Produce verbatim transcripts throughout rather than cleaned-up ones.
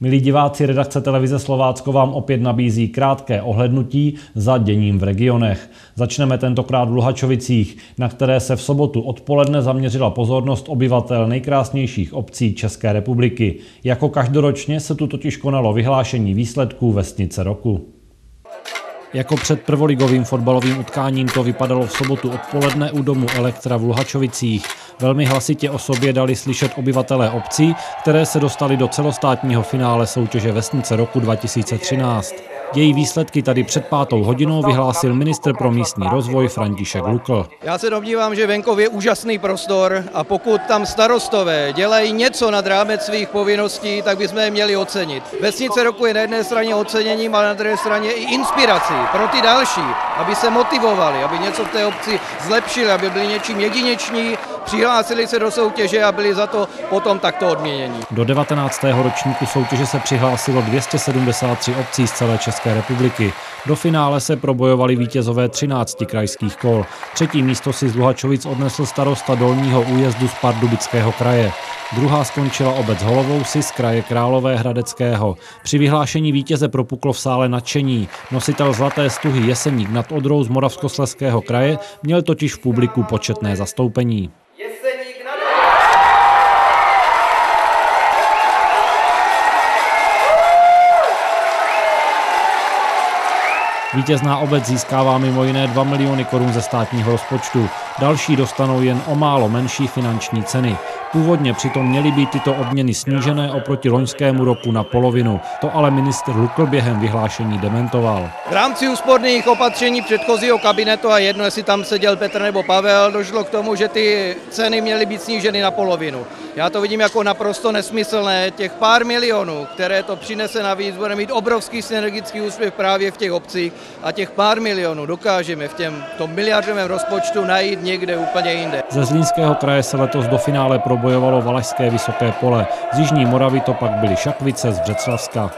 Milí diváci, redakce televize Slovácko vám opět nabízí krátké ohlédnutí za děním v regionech. Začneme tentokrát v Luhačovicích, na které se v sobotu odpoledne zaměřila pozornost obyvatel nejkrásnějších obcí České republiky. Jako každoročně se tu totiž konalo vyhlášení výsledků vesnice roku. Jako před prvoligovým fotbalovým utkáním to vypadalo v sobotu odpoledne u domu Elektra v Luhačovicích. Velmi hlasitě o sobě dali slyšet obyvatelé obcí, které se dostali do celostátního finále soutěže Vesnice roku dva tisíce třináct. Její výsledky tady před pátou hodinou vyhlásil ministr pro místní rozvoj František Lukl. Já se domnívám, že venkov je úžasný prostor a pokud tam starostové dělají něco nad rámec svých povinností, tak bychom je měli ocenit. Vesnice roku je na jedné straně oceněním, ale na druhé straně i inspirací pro ty další, aby se motivovali, aby něco v té obci zlepšili, aby byli něčím jedineční, přihlásili se do soutěže a byli za to potom takto odměněni. Do devatenáctého ročníku soutěže se přihlásilo dvě stě sedmdesát tři obcí z celé České republiky. Do finále se probojovali vítězové třinácti krajských kol. Třetí místo si z Luhačovic odnesl starosta Dolního Újezdu z Pardubického kraje. Druhá skončila obec Holovousy z kraje Královéhradeckého. Při vyhlášení vítěze propuklo v sále nadšení. Nositel zlaté stuhy Jeseník nad Odrou z Moravskoslezského kraje měl totiž v publiku početné zastoupení. Vítězná obec získává mimo jiné dva miliony korun ze státního rozpočtu. Další dostanou jen o málo menší finanční ceny. Původně přitom měly být tyto odměny snížené oproti loňskému roku na polovinu. To ale ministr Lukl během vyhlášení dementoval. V rámci úsporných opatření předchozího kabinetu, a jedno, jestli tam seděl Petr nebo Pavel, došlo k tomu, že ty ceny měly být sníženy na polovinu. Já to vidím jako naprosto nesmyslné. Těch pár milionů, které to přinese navíc, bude mít obrovský synergický úspěch právě v těch obcích a těch pár milionů dokážeme v těm, tom miliardovém rozpočtu najít někde úplně jinde. Ze Zlínského kraje se letos do finále probojovalo Valašské Vysoké Pole. Z Jižní Moravy to pak byly Šakvice z Břeclavska.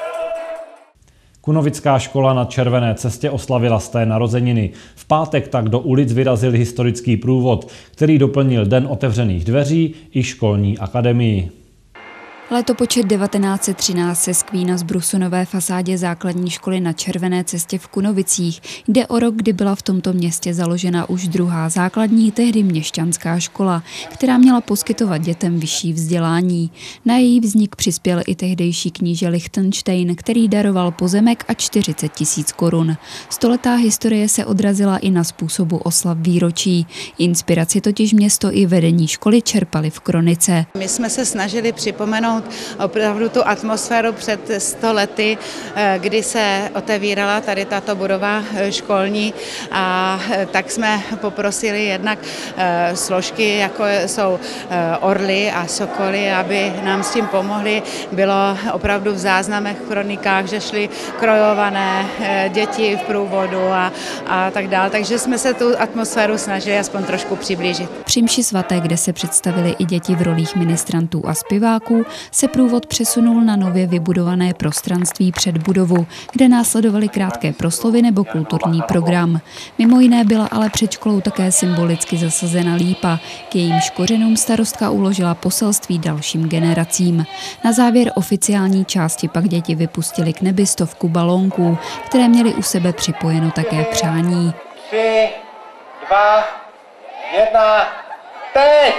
Kunovická škola na Červené cestě oslavila sté narozeniny. V pátek tak do ulic vyrazil historický průvod, který doplnil Den otevřených dveří i školní akademii. Letopočet devatenáct set třináct se skví na zbrusunové fasádě základní školy na Červené cestě v Kunovicích. Jde o rok, kdy byla v tomto městě založena už druhá základní, tehdy měšťanská škola, která měla poskytovat dětem vyšší vzdělání. Na její vznik přispěl i tehdejší kníže Lichtenštejn, který daroval pozemek a čtyřicet tisíc korun. Stoletá historie se odrazila i na způsobu oslav výročí. Inspiraci totiž město i vedení školy čerpali v kronice. My jsme se snažili připomenout opravdu tu atmosféru před sto lety, kdy se otevírala tady tato budova školní, a tak jsme poprosili jednak složky, jako jsou orly a sokoly, aby nám s tím pomohli. Bylo opravdu v záznamech, v kronikách, že šly krojované děti v průvodu a, a tak dále, takže jsme se tu atmosféru snažili aspoň trošku přiblížit. Při mši svaté, kde se představili i děti v rolích ministrantů a zpěváků, se průvod přesunul na nově vybudované prostranství před budovu, kde následovaly krátké proslovy nebo kulturní program. Mimo jiné byla ale před školou také symbolicky zasazena lípa. K jejímž kořenům starostka uložila poselství dalším generacím. Na závěr oficiální části pak děti vypustili k nebi stovku balónků, které měly u sebe připojeno také přání. Tři, dva, jedna, teď!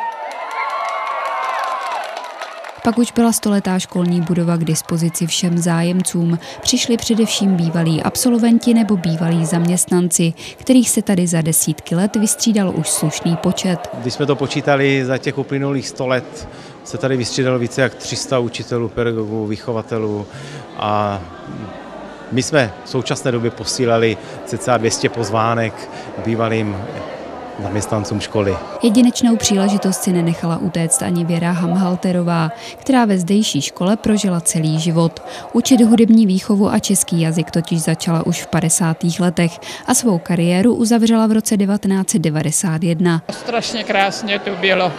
Pak už byla stoletá školní budova k dispozici všem zájemcům. Přišli především bývalí absolventi nebo bývalí zaměstnanci, kterých se tady za desítky let vystřídal už slušný počet. Když jsme to počítali, za těch uplynulých sto let se tady vystřídalo více jak tři sta učitelů, pedagogů, vychovatelů a my jsme v současné době posílali cca dvě stě pozvánek bývalým zaměstnancům školy. Jedinečnou příležitost si nenechala utéct ani Věra Hamhalterová, která ve zdejší škole prožila celý život. Učit hudební výchovu a český jazyk totiž začala už v padesátých letech a svou kariéru uzavřela v roce devatenáct set devadesát jedna. Strašně krásně to bylo.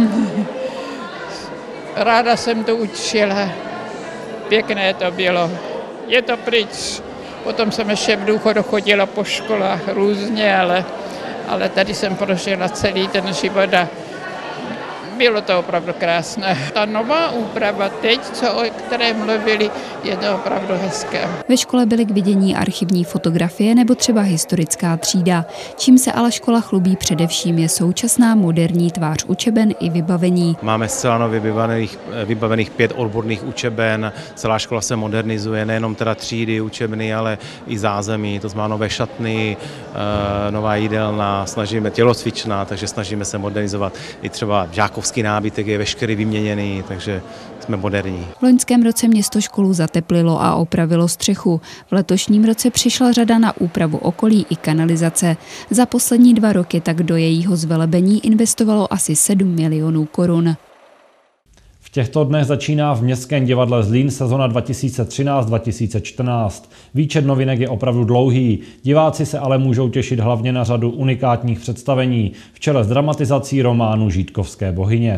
Ráda jsem to učila. Pěkné to bylo. Je to pryč. Potom jsem ještě v důchodu chodila po školách různě, ale, ale tady jsem prožila celý ten život a Bylo to opravdu krásné. Ta nová úprava teď, co, o které mluvili, je to opravdu hezké. Ve škole byly k vidění archivní fotografie nebo třeba historická třída. Čím se ale škola chlubí především je současná moderní tvář učeben i vybavení. Máme zcela nově vybavených, vybavených pět odborných učeben, celá škola se modernizuje, nejenom teda třídy, učebny, ale i zázemí, to znamená nové šatny, nová jídelna, snažíme tělocvičná, takže snažíme se modernizovat. I třeba žákovský nábytek je veškerý vyměněný, takže jsme moderní. V loňském roce město školu zateplilo a opravilo střechu. V letošním roce přišla řada na úpravu okolí i kanalizace. Za poslední dva roky tak do jejího zvelebení investovalo asi sedm milionů korun. V těchto dnech začíná v Městském divadle Zlín sezona dva tisíce třináct dva tisíce čtrnáct. Výčet novinek je opravdu dlouhý. Diváci se ale můžou těšit hlavně na řadu unikátních představení, v čele s dramatizací románu Žítkovské bohyně.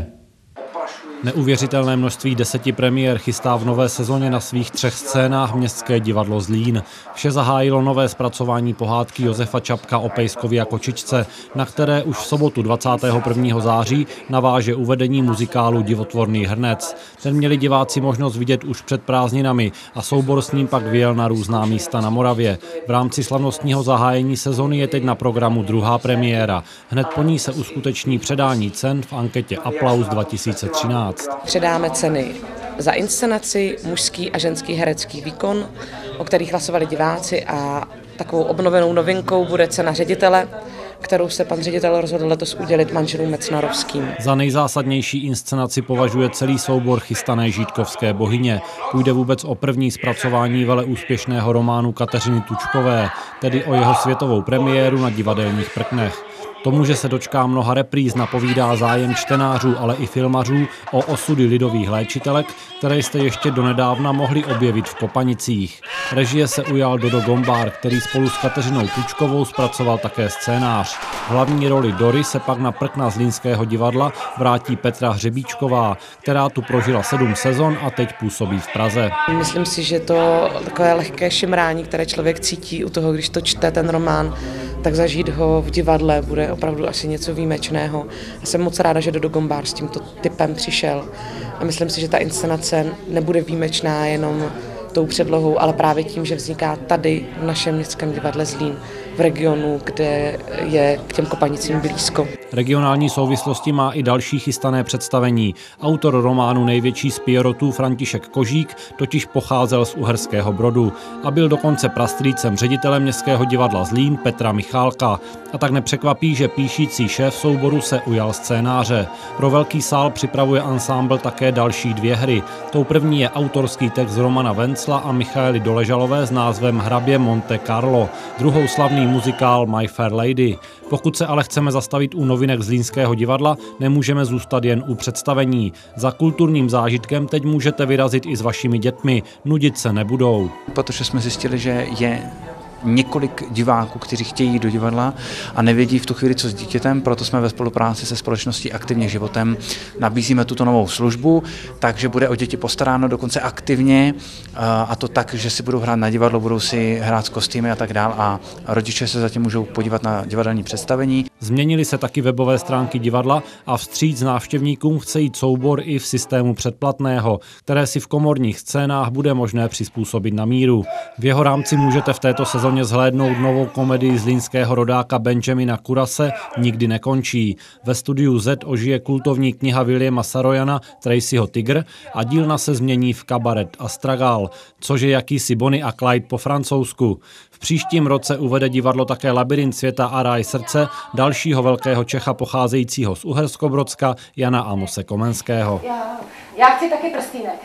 Neuvěřitelné množství deseti premiér chystá v nové sezóně na svých třech scénách Městské divadlo Zlín. Vše zahájilo nové zpracování pohádky Josefa Čapka o Pejskovi a kočičce, na které už v sobotu dvacátého prvního září naváže uvedení muzikálu Divotvorný hrnec. Ten měli diváci možnost vidět už před prázdninami a soubor s ním pak vyjel na různá místa na Moravě. V rámci slavnostního zahájení sezony je teď na programu druhá premiéra. Hned po ní se uskuteční předání cen v anketě Aplaus dva tisíce třináct. Předáme ceny za inscenaci, mužský a ženský herecký výkon, o kterých hlasovali diváci, a takovou obnovenou novinkou bude cena ředitele, kterou se pan ředitel rozhodl letos udělit manželům Mecnarovským. Za nejzásadnější inscenaci považuje celý soubor chystané Žítkovské bohyně. Půjde vůbec o první zpracování veleúspěšného románu Kateřiny Tučkové, tedy o jeho světovou premiéru na divadelních prknech. Tomu, že se dočká mnoha repríz, napovídá zájem čtenářů, ale i filmařů o osudy lidových léčitelek, které jste ještě donedávna mohli objevit v Kopanicích. Režie se ujal Dodo Gombár, který spolu s Kateřinou Tučkovou zpracoval také scénář. V hlavní roli Dory se pak na prkna Zlínského divadla vrátí Petra Hřebíčková, která tu prožila sedm sezon a teď působí v Praze. Myslím si, že to takové lehké šimrání, které člověk cítí u toho, když to čte ten román, tak zažít ho v divadle bude opravdu asi něco výjimečného. A jsem moc ráda, že Dodo Gombár s tímto typem přišel. A myslím si, že ta inscenace nebude výjimečná jenom tou předlohou, ale právě tím, že vzniká tady v našem Městském divadle Zlín, v regionu, kde je k těm Kopanicím blízko. Regionální souvislosti má i další chystané představení. Autor románu Největší z Pierrotů František Kožík totiž pocházel z Uherského Brodu a byl dokonce prastrýcem ředitele Městského divadla Zlín Petra Michálka. A tak nepřekvapí, že píšící šéf souboru se ujal scénáře. Pro velký sál připravuje ansámbl také další dvě hry. Tou první je autorský text Romana Vencla a Michaely Doležalové s názvem Hrabě Monte Carlo, druhou slavný muzikál My Fair Lady. Pokud se ale chceme zastavit u novinek Zlínského divadla, nemůžeme zůstat jen u představení. Za kulturním zážitkem teď můžete vyrazit i s vašimi dětmi, nudit se nebudou. Protože jsme zjistili, že je několik diváků, kteří chtějí jít do divadla a nevědí v tu chvíli, co s dítětem, proto jsme ve spolupráci se společností Aktivně životem nabízíme tuto novou službu, takže bude o děti postaráno dokonce aktivně, a to tak, že si budou hrát na divadlo, budou si hrát s kostýmy a tak dál a rodiče se zatím můžou podívat na divadelní představení. Změnily se taky webové stránky divadla a vstříc návštěvníkům chce jít soubor i v systému předplatného, které si v komorních scénách bude možné přizpůsobit na míru. V jeho rámci můžete v této sezóně zhlédnout novou komedii zlínského rodáka Benjamina Kurase Nikdy nekončí. Ve studiu Z ožije kultovní kniha Williama Sarojana Tracyho Tygr a dílna se změní v kabaret Astragal, což je jakýsi Bonnie a Clyde po francouzsku. V příštím roce uvede divadlo také Labyrint světa a Ráj srdce dalšího velkého Čecha pocházejícího z Uherskobrodska Jana Amose Komenského. Já, já chci taky prstýnek.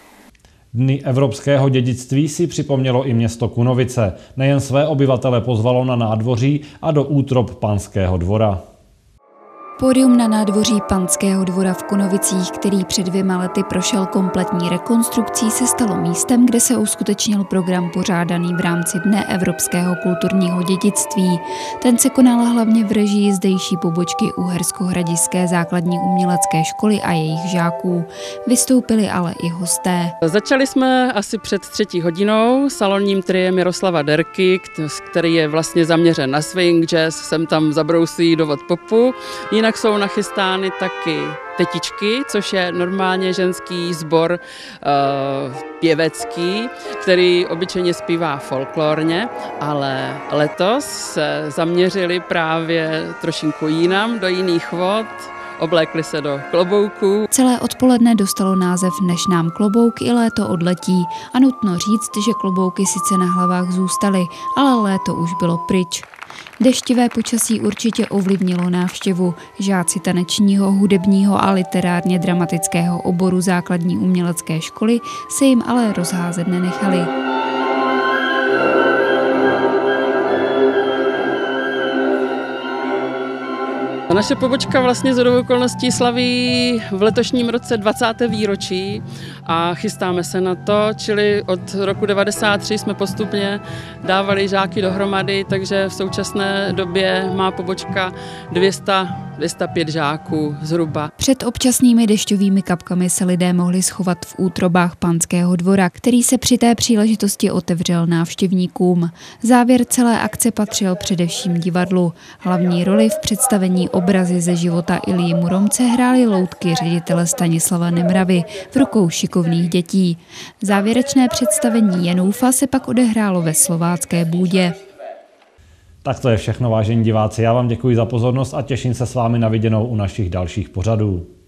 Dny evropského dědictví si připomnělo i město Kunovice. Nejen své obyvatele pozvalo na nádvoří a do útrop Panského dvora. Pódium na nádvoří Panského dvora v Kunovicích, který před dvěma lety prošel kompletní rekonstrukcí, se stalo místem, kde se uskutečnil program pořádaný v rámci Dne evropského kulturního dědictví. Ten se konal hlavně v režii zdejší pobočky Uherskohradišské základní umělecké školy a jejich žáků. Vystoupili ale i hosté. Začali jsme asi před třetí hodinou salonním triem Miroslava Derky, který je vlastně zaměřen na swing, jazz, sem tam zabrousí do popu. Jinak jsou nachystány taky Tetičky, což je normálně ženský sbor uh, pěvecký, který obyčejně zpívá folklorně, ale letos se zaměřili právě trošinku jinam, do jiných vod, oblékli se do klobouků. Celé odpoledne dostalo název Než nám klobouk i léto odletí. A nutno říct, že klobouky sice na hlavách zůstaly, ale léto už bylo pryč. Deštivé počasí určitě ovlivnilo návštěvu. Žáci tanečního, hudebního a literárně dramatického oboru základní umělecké školy se jim ale rozházet nenechali. Naše pobočka vlastně shodou okolností slaví v letošním roce dvacáté výročí a chystáme se na to, čili od roku devadesát tři jsme postupně dávali žáky dohromady, takže v současné době má pobočka dvě stě, dvě stě pět žáků zhruba. Před občasnými dešťovými kapkami se lidé mohli schovat v útrobách Panského dvora, který se při té příležitosti otevřel návštěvníkům. Závěr celé akce patřil především divadlu. Hlavní roli v představení Obrazy ze života Ilji Muromce hrály loutky ředitele Stanislava Nemravy v rukou šikovných dětí. Závěrečné představení Jenůfa se pak odehrálo ve Slovácké Bůdě. Tak to je všechno, vážení diváci. Já vám děkuji za pozornost a těším se s vámi na viděnou u našich dalších pořadů.